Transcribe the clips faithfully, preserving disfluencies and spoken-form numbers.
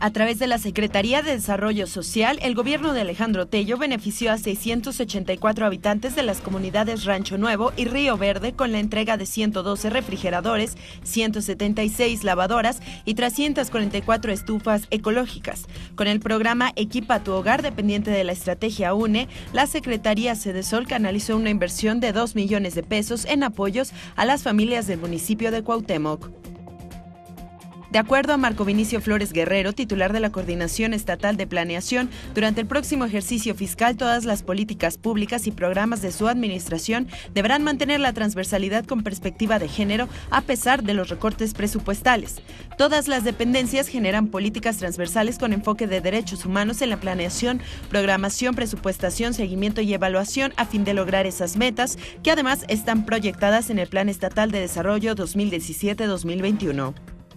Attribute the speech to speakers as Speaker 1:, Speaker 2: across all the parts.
Speaker 1: A través de la Secretaría de Desarrollo Social, el gobierno de Alejandro Tello benefició a seiscientos ochenta y cuatro habitantes de las comunidades Rancho Nuevo y Río Verde con la entrega de ciento doce refrigeradores, ciento setenta y seis lavadoras y trescientas cuarenta y cuatro estufas ecológicas. Con el programa Equipa tu Hogar, dependiente de la estrategia U N E, la Secretaría Sedesol canalizó una inversión de dos millones de pesos en apoyos a las familias del municipio de Cuauhtémoc. De acuerdo a Marco Vinicio Flores Guerrero, titular de la Coordinación Estatal de Planeación, durante el próximo ejercicio fiscal todas las políticas públicas y programas de su administración deberán mantener la transversalidad con perspectiva de género a pesar de los recortes presupuestales. Todas las dependencias generan políticas transversales con enfoque de derechos humanos en la planeación, programación, presupuestación, seguimiento y evaluación a fin de lograr esas metas, que además están proyectadas en el Plan Estatal de Desarrollo dos mil diecisiete a dos mil veintiuno.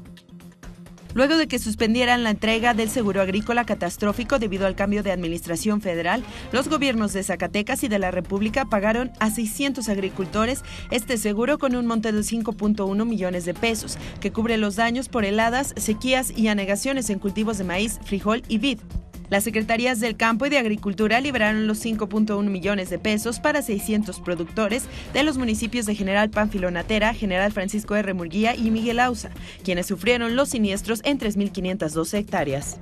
Speaker 1: Luego de que suspendieran la entrega del seguro agrícola catastrófico debido al cambio de administración federal, los gobiernos de Zacatecas y de la República pagaron a seiscientos agricultores este seguro con un monte de cinco punto uno millones de pesos, que cubre los daños por heladas, sequías y anegaciones en cultivos de maíz, frijol y vid. Las Secretarías del Campo y de Agricultura liberaron los cinco punto uno millones de pesos para seiscientos productores de los municipios de General Pánfilo Natera, General Francisco R. Murguía y Miguel Auza, quienes sufrieron los siniestros en tres mil quinientas doce hectáreas.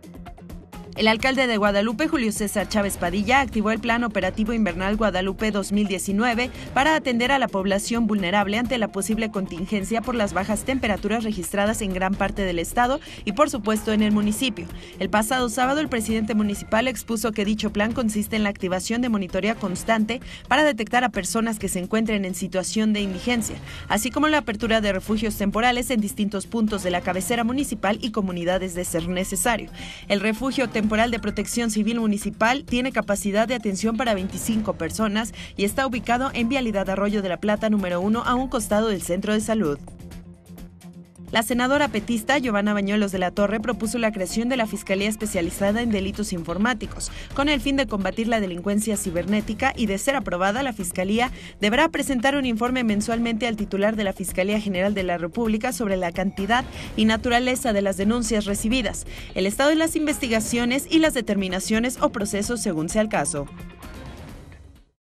Speaker 1: El alcalde de Guadalupe, Julio César Chávez Padilla, activó el Plan Operativo Invernal Guadalupe dos mil diecinueve para atender a la población vulnerable ante la posible contingencia por las bajas temperaturas registradas en gran parte del estado y, por supuesto, en el municipio. El pasado sábado, el presidente municipal expuso que dicho plan consiste en la activación de monitoría constante para detectar a personas que se encuentren en situación de indigencia, así como la apertura de refugios temporales en distintos puntos de la cabecera municipal y comunidades de ser necesario. El refugio temporal Temporal de Protección Civil Municipal tiene capacidad de atención para veinticinco personas y está ubicado en Vialidad Arroyo de la Plata número uno a un costado del Centro de Salud. La senadora petista Giovanna Bañuelos de la Torre propuso la creación de la Fiscalía Especializada en Delitos Informáticos, con el fin de combatir la delincuencia cibernética y, de ser aprobada, la Fiscalía deberá presentar un informe mensualmente al titular de la Fiscalía General de la República sobre la cantidad y naturaleza de las denuncias recibidas, el estado de las investigaciones y las determinaciones o procesos según sea el caso.